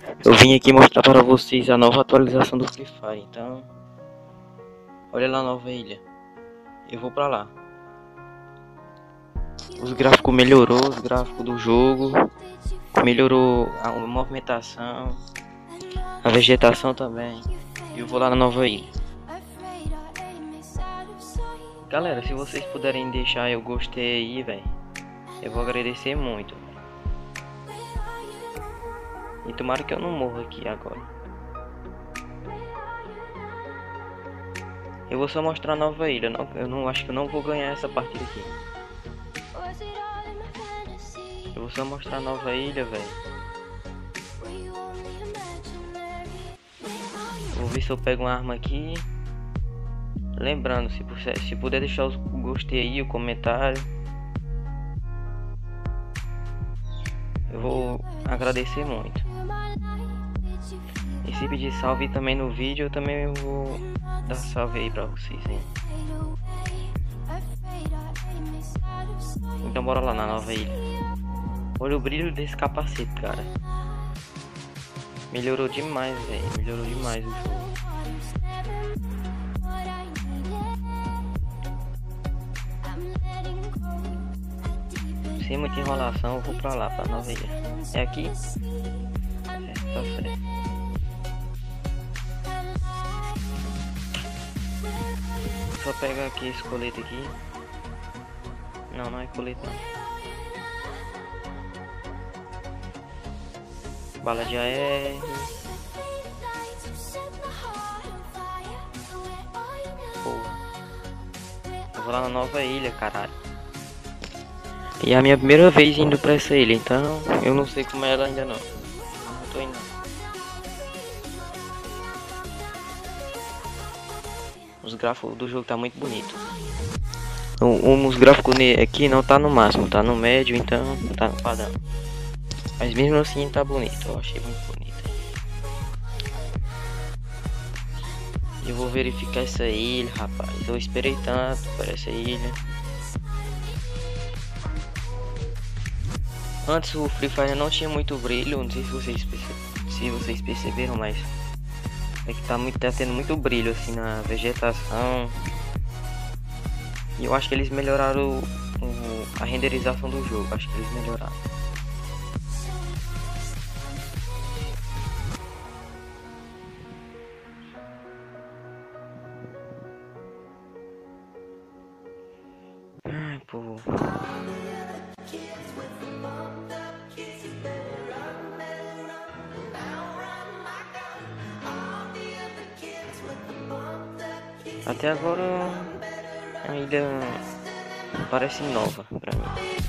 Eu vim aqui mostrar para vocês a nova atualização do Free Fire. Então, olha lá a nova ilha. Eu vou pra lá. Os gráficos melhorou, os gráficos do jogo. Melhorou a movimentação, a vegetação também. E eu vou lá na nova ilha. Galera, se vocês puderem deixar eu gostei aí, velho, eu vou agradecer muito. E tomara que eu não morra aqui agora. Eu vou só mostrar a nova ilha. Eu não acho que eu não vou ganhar essa partida aqui. Eu vou só mostrar a nova ilha, velho. Vou ver se eu pego uma arma aqui. Lembrando, se puder deixar o gostei aí, o comentário, eu vou agradecer muito. E se pedir salve também no vídeo, eu também vou dar salve aí pra vocês, hein? Então bora lá na nova ilha. Olha o brilho desse capacete, cara. Melhorou demais, velho. Melhorou demais o jogo. Sem muita enrolação, eu vou pra lá, pra nova ilha. É aqui? É, tá certo. Só pegar aqui esse colete aqui. Não, não é colete não. Bala de AR. Porra. Eu vou lá na nova ilha, caralho. E é a minha primeira vez indo pra essa ilha, então eu não sei como é ela ainda não. Não tô indo. Os gráficos do jogo tá muito bonito. Os gráficos aqui não tá no máximo, tá no médio, então tá no padrão. Mas mesmo assim tá bonito, eu achei muito bonito. Eu vou verificar essa ilha, rapaz. Eu esperei tanto por essa ilha. Antes o Free Fire não tinha muito brilho, não sei se vocês perceberam, mas é que tá tendo muito brilho assim na vegetação. E eu acho que eles melhoraram a renderização do jogo, acho que eles melhoraram. Ai, pô. Até agora a ilha parece nova pra mim.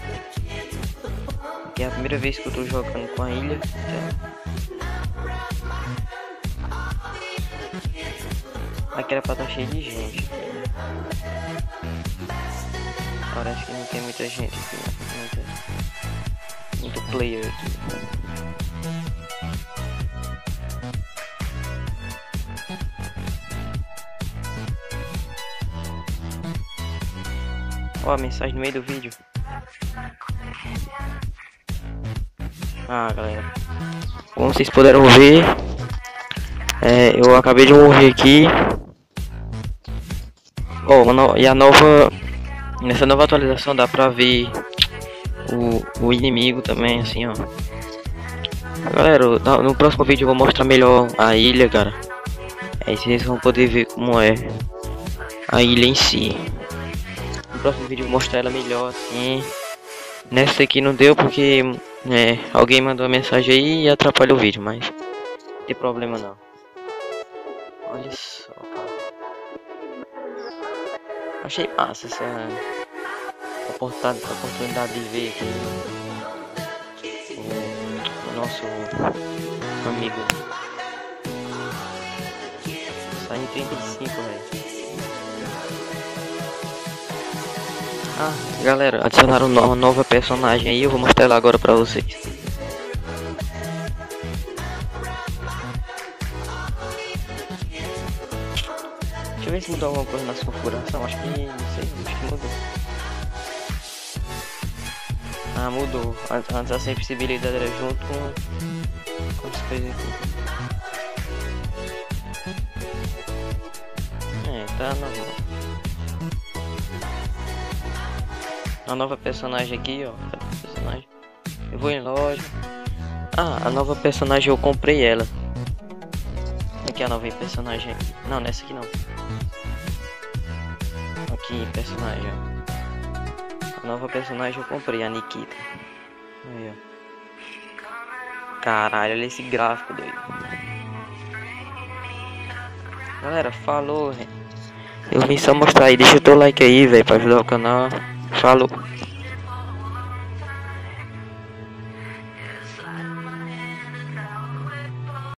Que é a primeira vez que eu tô jogando com a ilha. Aqui era pra estar cheio de gente. Parece que não tem muita gente aqui, né? Muito player aqui. Ó, a mensagem no meio do vídeo. Ah, galera, como vocês puderam ver, eu acabei de morrer aqui. E nessa nova atualização dá pra ver o inimigo também, assim, ó. Galera, no próximo vídeo eu vou mostrar melhor a ilha, cara. Aí vocês vão poder ver como é a ilha em si. No próximo vídeo eu vou mostrar ela melhor, assim. Nessa aqui não deu porque alguém mandou uma mensagem aí e atrapalhou o vídeo, mas não tem problema não. Olha só, cara. Achei massa essa oportunidade de ver aqui o nosso amigo. Sai em 35, velho. Ah, galera, adicionaram uma nova personagem aí, eu vou mostrar ela agora pra vocês. Deixa eu ver se mudou alguma coisa na configuração, acho que não sei, acho que mudou. Ah, mudou. Antes a sensibilidade era junto com coisas aqui. Tá normal. A nova personagem aqui, ó. Cadê a personagem? Eu vou em loja. Ah, a nova personagem eu comprei ela. Aqui a nova personagem aqui. Não, nessa aqui não. Aqui, personagem, ó. A nova personagem eu comprei, a Nikita. Aí, ó. Caralho, olha esse gráfico doido. Galera, falou, velho. Eu vim só mostrar aí. Deixa o teu like aí, velho, pra ajudar o canal. Falou.